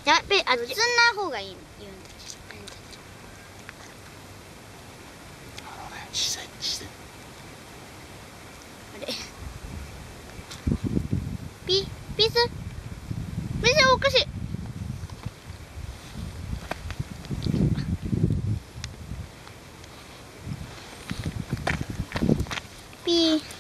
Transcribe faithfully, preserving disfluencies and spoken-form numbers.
じゃあべあのずんな方がいい言うんだ。 あのね自然自然。 あれピピースピースおかしい。ピー